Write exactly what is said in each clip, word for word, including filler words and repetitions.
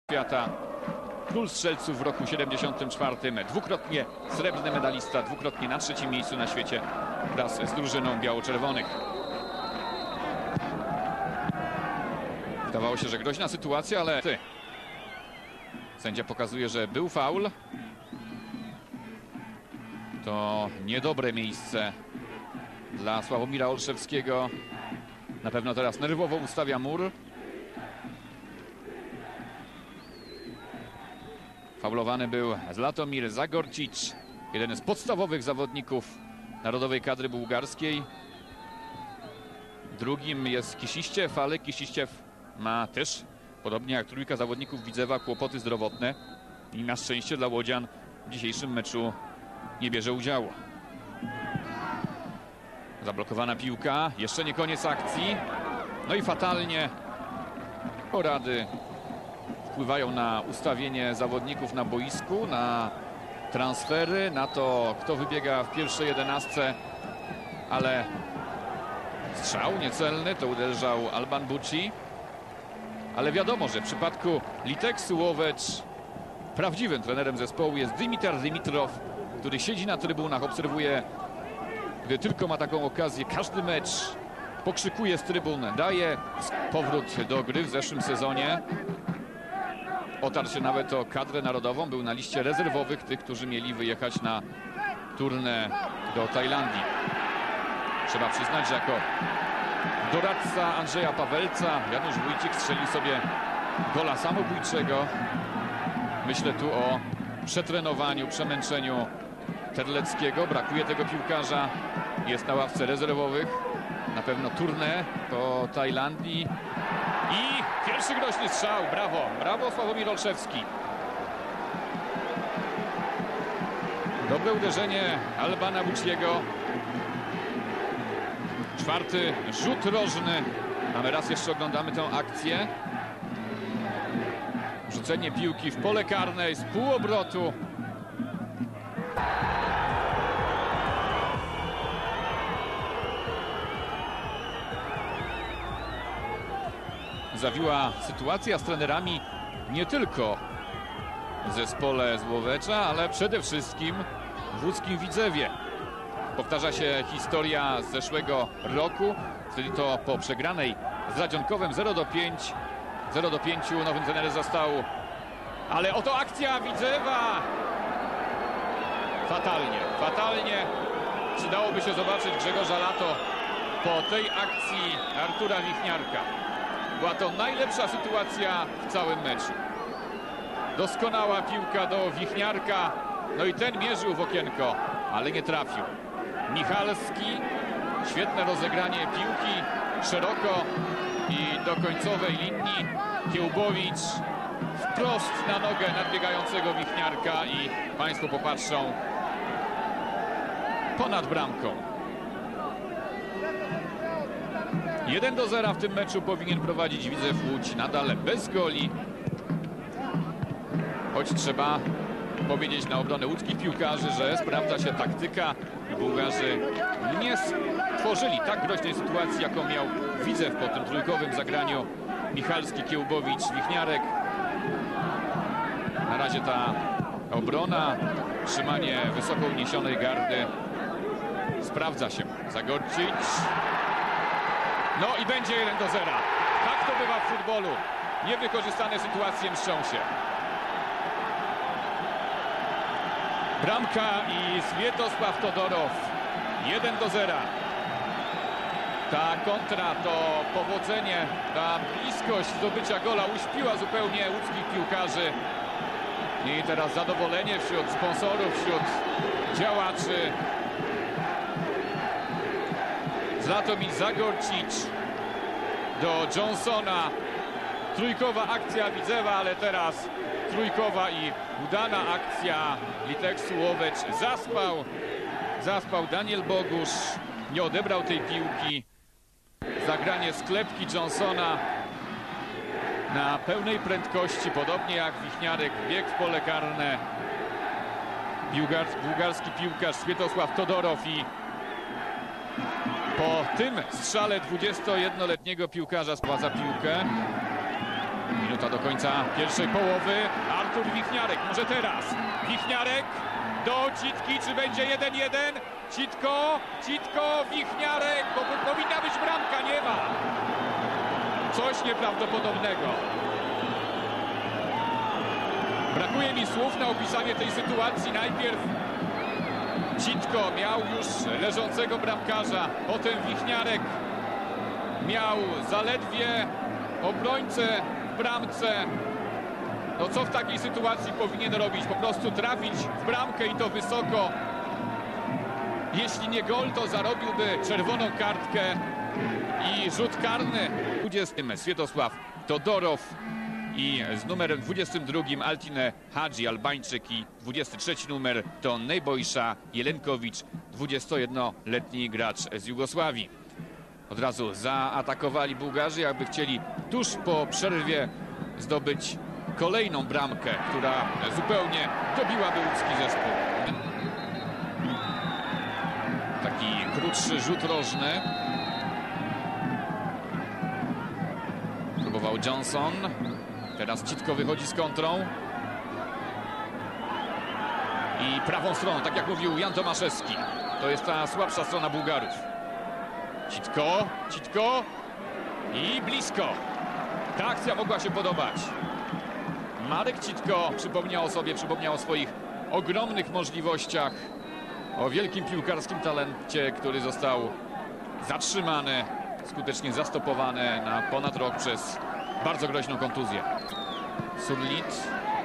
Świata, król strzelców w roku siedemdziesiątym czwartym, dwukrotnie srebrny medalista, dwukrotnie na trzecim miejscu na świecie wraz z drużyną biało-czerwonych. Wydawało się, że groźna sytuacja, ale sędzia pokazuje, że był faul. To niedobre miejsce dla Sławomira Olszewskiego. Na pewno teraz nerwowo ustawia mur. Faulowany był Zlatomir Zagorčić, jeden z podstawowych zawodników narodowej kadry bułgarskiej. Drugim jest Kisištěv, ale Kisištěv ma też, podobnie jak trójka zawodników Widzewa, kłopoty zdrowotne i na szczęście dla łodzian w dzisiejszym meczu nie bierze udziału. Zablokowana piłka, jeszcze nie koniec akcji. No i fatalnie porady wpływają na ustawienie zawodników na boisku, na transfery, na to, kto wybiega w pierwszej jedenastce, ale strzał niecelny, to uderzał Alban Bucci. Ale wiadomo, że w przypadku Liteksu Łowecz prawdziwym trenerem zespołu jest Dimitar Dimitrov, który siedzi na trybunach, obserwuje, gdy tylko ma taką okazję, każdy mecz, pokrzykuje z trybun, daje powrót do gry w zeszłym sezonie. Otarł się nawet o kadrę narodową, był na liście rezerwowych tych, którzy mieli wyjechać na turnę do Tajlandii. Trzeba przyznać, że jako doradca Andrzeja Pawelca Janusz Wójcik strzelił sobie gola samobójczego. Myślę tu o przetrenowaniu, przemęczeniu Terleckiego. Brakuje tego piłkarza, jest na ławce rezerwowych. Na pewno turnę po Tajlandii. I pierwszy groźny strzał, brawo, brawo Sławomir Olszewski. Dobre uderzenie Albana Bucciego. Czwarty rzut rożny. Mamy raz jeszcze, oglądamy tę akcję. Rzucenie piłki w pole karne z półobrotu. Zawiła sytuacja z trenerami nie tylko w zespole z Łowecza, ale przede wszystkim w łódzkim Widzewie. Powtarza się historia z zeszłego roku, wtedy to po przegranej z Radzionkowem zero do pięciu. zero do pięciu nowym trenerem został, ale oto akcja Widzewa. Fatalnie, fatalnie. Przydałoby się zobaczyć Grzegorza Lato po tej akcji Artura Wichniarka. Była to najlepsza sytuacja w całym meczu. Doskonała piłka do Wichniarka. No i ten mierzył w okienko, ale nie trafił. Michalski, świetne rozegranie piłki szeroko i do końcowej linii. Kiełbowicz wprost na nogę nadbiegającego Wichniarka i państwo popatrzą, ponad bramką. jeden do zera w tym meczu powinien prowadzić Widzew Łódź, nadal bez goli. Choć trzeba powiedzieć na obronę łódzkich piłkarzy, że sprawdza się taktyka. Bułgarzy nie stworzyli tak groźnej sytuacji, jaką miał Widzew po tym trójkowym zagraniu Michalski, Kiełbowicz, Wichniarek. Na razie ta obrona, trzymanie wysoko uniesionej gardy sprawdza się. Zagorčić. No i będzie jeden do zera. Tak to bywa w futbolu. Niewykorzystane sytuacje mszczą się. Bramka i Swiatosław Todorow. jeden do zera. Ta kontra, to powodzenie, ta bliskość zdobycia gola uśpiła zupełnie łódzkich piłkarzy. I teraz zadowolenie wśród sponsorów, wśród działaczy. Zlatomir Zagorčić do Johnsona. Trójkowa akcja Widzewa, ale teraz trójkowa i udana akcja Liteksu Łowecz. Zaspał, zaspał Daniel Bogusz, nie odebrał tej piłki. Zagranie sklepki Johnsona na pełnej prędkości, podobnie jak Wichniarek, bieg w pole karne. Bułgarski piłkarz Swiatosław Todorow i po tym strzale dwudziestojednoletniego piłkarza spłaca piłkę. Minuta do końca pierwszej połowy. Artur Wichniarek, może teraz. Wichniarek do Citki, czy będzie jeden jeden? Citko, Citko, Wichniarek, bo powinna być bramka, nie ma. Coś nieprawdopodobnego. Brakuje mi słów na opisanie tej sytuacji. Najpierw Citko miał już leżącego bramkarza, potem Wichniarek miał zaledwie obrońcę w bramce. No co w takiej sytuacji powinien robić? Po prostu trafić w bramkę i to wysoko. Jeśli nie gol, to zarobiłby czerwoną kartkę i rzut karny. dwudziestym Swiatosław Todorow i z numerem dwudziestym drugim Altine Hadzi, Albańczyk, i dwudziesty trzeci numer to Nejbojša Jelenkowicz, dwudziestojednoletni gracz z Jugosławii. Od razu zaatakowali Bułgarzy, jakby chcieli tuż po przerwie zdobyć kolejną bramkę, która zupełnie dobiłaby łódzki zespół. Taki krótszy rzut rożny. Próbował Johnson. Teraz Citko wychodzi z kontrą. I prawą stroną, tak jak mówił Jan Tomaszewski. To jest ta słabsza strona Bułgarów. Citko, Citko i blisko. Ta akcja mogła się podobać. Marek Citko przypomniał o sobie, przypomniał o swoich ogromnych możliwościach, o wielkim piłkarskim talencie, który został zatrzymany, skutecznie zastopowany na ponad rok przez bardzo groźną kontuzję. Surlit.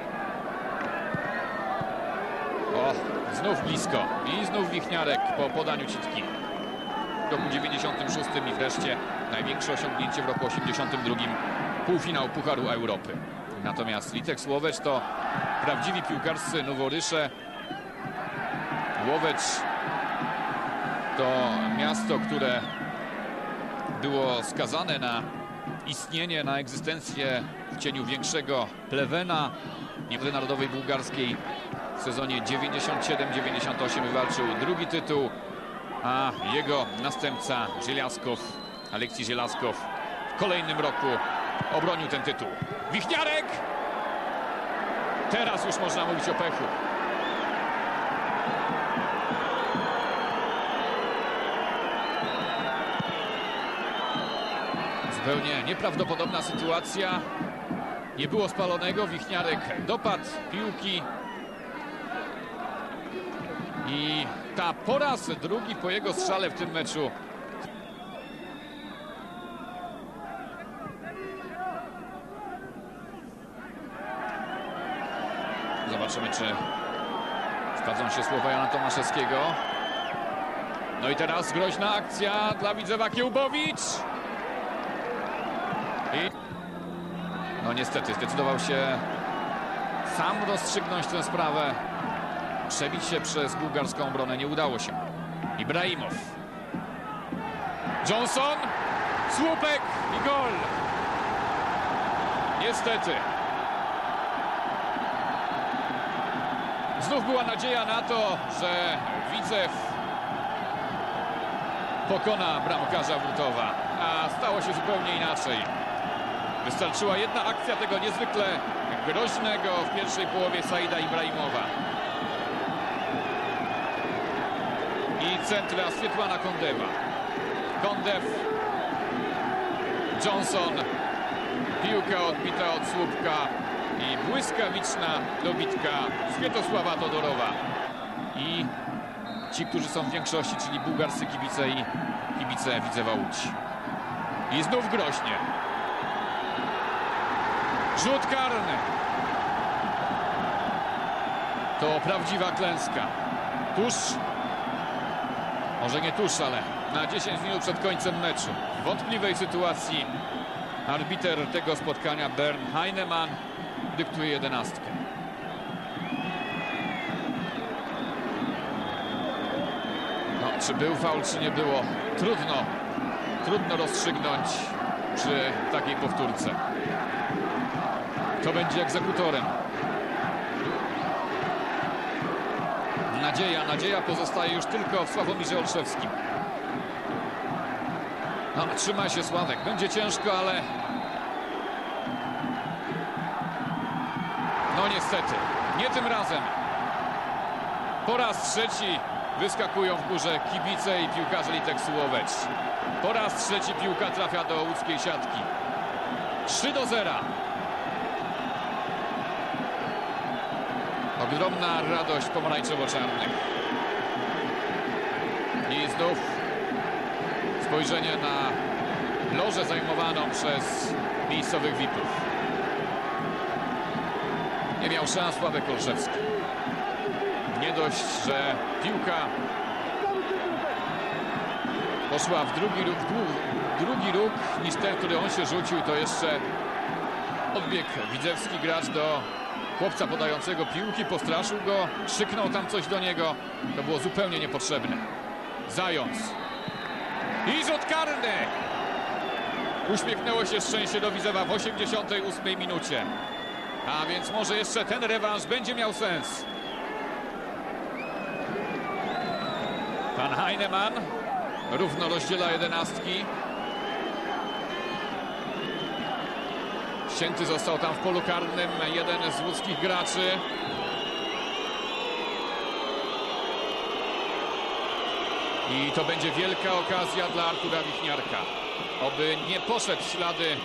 O, znów blisko. I znów Wichniarek po podaniu Citki. W roku dziewięćdziesiątym szóstym i wreszcie największe osiągnięcie w roku osiemdziesiątym drugim. Półfinał Pucharu Europy. Natomiast Litek Łowecz to prawdziwi piłkarscy noworysze. Łowecz to miasto, które było skazane na istnienie, na egzystencję w cieniu większego Plewena, Niewody Narodowej Bułgarskiej. W sezonie dziewięćdziesiąt siedem dziewięćdziesiąt osiem wywalczył drugi tytuł, a jego następca Żelaskow, Aleksij Żelaskow, w kolejnym roku obronił ten tytuł. Wichniarek! Teraz już można mówić o pechu. Zupełnie nieprawdopodobna sytuacja. Nie było spalonego. Wichniarek dopadł piłki. I ta po raz drugi po jego strzale w tym meczu. Zobaczymy, czy sprawdzą się słowa Jana Tomaszewskiego. No i teraz groźna akcja dla Widzewa. Kiełbowicz. I no niestety zdecydował się sam rozstrzygnąć tę sprawę. Przebić się przez bułgarską obronę nie udało się. Ibrahimow. Johnson. Słupek i gol. Niestety. Znów była nadzieja na to, że Widzew pokona bramkarza Wółtowa, a stało się zupełnie inaczej. Wystarczyła jedna akcja tego niezwykle groźnego w pierwszej połowie Saida Ibrahimowa. I centra Swiatłana Kondewa. Kondew. Johnson. Piłka odbita od słupka i błyskawiczna dobitka Swiatosława Todorowa. I ci, którzy są w większości, czyli bułgarscy kibice i kibice Widzewa Łódź. I znów groźnie. Rzut karny. To prawdziwa klęska. Tuż, może nie tuż, ale na dziesięć minut przed końcem meczu. W wątpliwej sytuacji arbiter tego spotkania Bernd Heinemann dyktuje jedenastkę. No, czy był faul, czy nie było? Trudno, trudno rozstrzygnąć przy takiej powtórce. Kto będzie egzekutorem? Nadzieja, nadzieja pozostaje już tylko w Sławomirze Olszewskim. No, trzyma się Sławek. Będzie ciężko, ale No niestety, nie tym razem. Po raz trzeci wyskakują w górze kibice i piłkarze Liteksu Łowecz. Po raz trzeci piłka trafia do łódzkiej siatki. trzy do zera. Ogromna radość pomarańczowo-czarnych. I znów spojrzenie na lożę zajmowaną przez miejscowych V I P-ów. Nie miał szans Sławek Olszewski. Nie dość, że piłka poszła w drugi róg, drugi róg niż ten, który on się rzucił, to jeszcze odbiegł widzewski gracz do chłopca podającego piłki, postraszył go, krzyknął tam coś do niego. To było zupełnie niepotrzebne. Zając. I rzut karny! Uśmiechnęło się szczęście do Widzewa w osiemdziesiątej ósmej minucie. A więc może jeszcze ten rewanż będzie miał sens. Pan Heinemann równo rozdziela jedenastki. Ścięty został tam w polu karnym jeden z łódzkich graczy. I to będzie wielka okazja dla Artura Wichniarka. Oby nie poszedł w ślady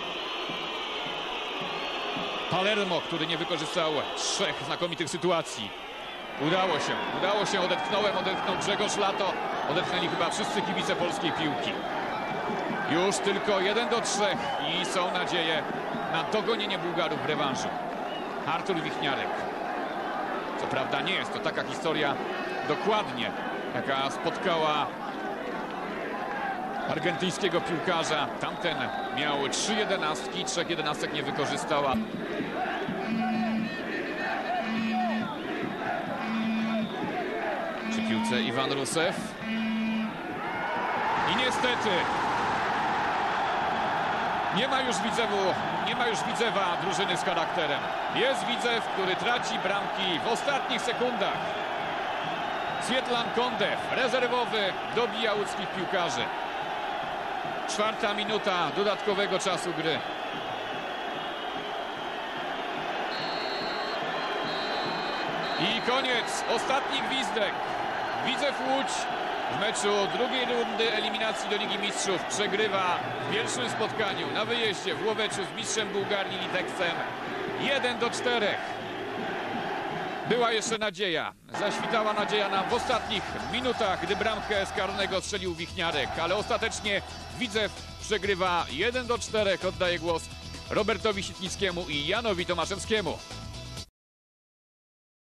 Palermo, który nie wykorzystał trzech znakomitych sytuacji. Udało się, udało się, odetchnąłem, odetchnął Grzegorz Lato, odetchnęli chyba wszyscy kibice polskiej piłki. Już tylko jeden do trzech i są nadzieje na dogonienie Bułgarów w rewanżu. Artur Wichniarek. Co prawda nie jest to taka historia dokładnie, jaka spotkała argentyńskiego piłkarza. Tamten miał trzy jedenastki, trzech jedenastek nie wykorzystała. Przy piłce Iwan Rusew. I niestety nie ma już Widzewu, nie ma już Widzewa drużyny z charakterem. Jest Widzew, który traci bramki w ostatnich sekundach. Swietlan Kondew, rezerwowy, dobija łódzkich piłkarzy. Czwarta minuta dodatkowego czasu gry. I koniec, ostatni gwizdek. Widzew Łódź w meczu drugiej rundy eliminacji do Ligi Mistrzów przegrywa w pierwszym spotkaniu na wyjeździe w Łoweczu z mistrzem Bułgarii Liteksem jeden do czterech. Była jeszcze nadzieja. Zaświtała nadzieja nam w ostatnich minutach, gdy bramkę z karnego strzelił Wichniarek, ale ostatecznie Widzew przegrywa jeden do czterech. Oddaję głos Robertowi Sitnickiemu i Janowi Tomaszewskiemu.